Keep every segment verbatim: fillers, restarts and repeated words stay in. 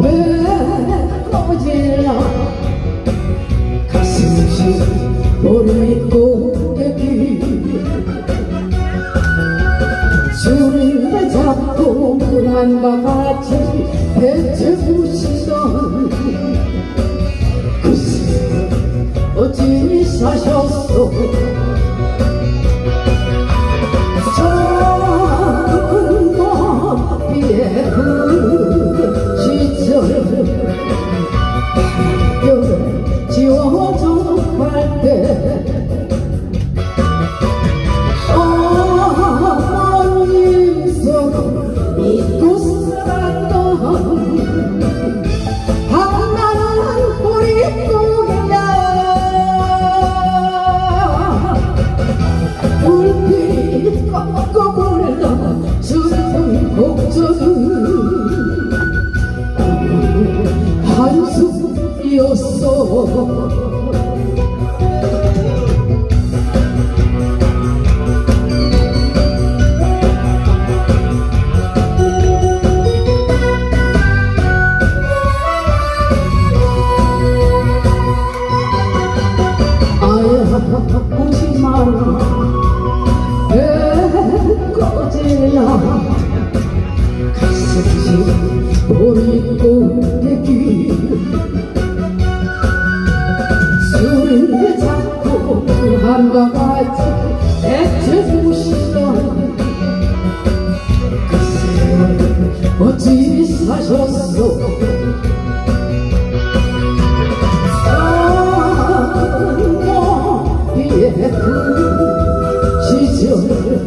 왜 꺼질라 가슴이 머리 꼭대기 줄을 잡고 물한바 같이 배채부시던 글쎄 어찌 사셨소 작은 머리에 그 시절 바람결 지워져 갈 때 어머니 손 믿고 살았던 한나는 뿌리고기야 불빛 꺾고 불던 슬픈 곡절은 한숨이었어 오지마라 왜 꺼질라 가슴이 머리 꼭대기 술을 잡고 한바 같이 애태부시던 글쎄 어찌 사셨소 그 시절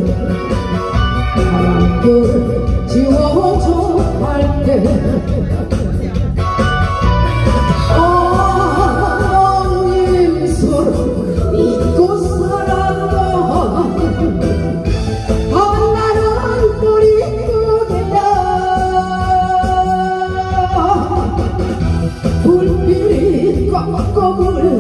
바람결 지워져 갈 때 어머님 손 믿고 살았던 한나는 뿌리고기야 불빛이 꺾고 불